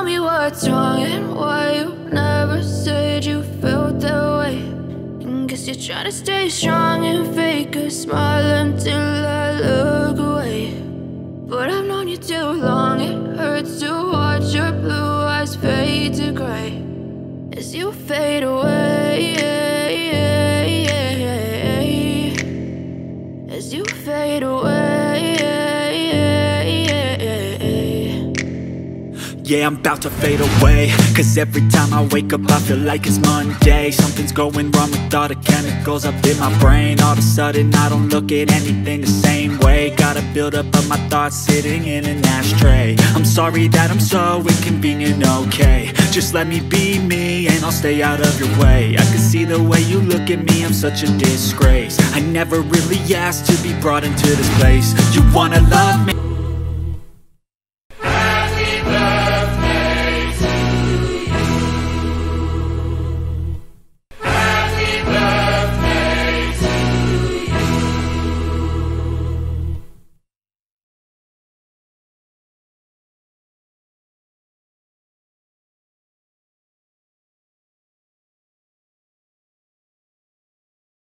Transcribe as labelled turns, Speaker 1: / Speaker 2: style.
Speaker 1: me what's wrong and why you never said you felt that way. And guess you're trying to stay strong and fake a smile until I look away. But I've known you too long, it hurts to watch your blue eyes fade to gray as you fade away, as you fade away.
Speaker 2: Yeah, I'm about to fade away, cause every time I wake up I feel like it's Monday. Something's going wrong with all the chemicals up in my brain. All of a sudden I don't look at anything the same way. Gotta build up of my thoughts sitting in an ashtray. I'm sorry that I'm so inconvenient, okay. Just let me be me and I'll stay out of your way. I can see the way you look at me, I'm such a disgrace. I never really asked to be brought into this place. You wanna love me?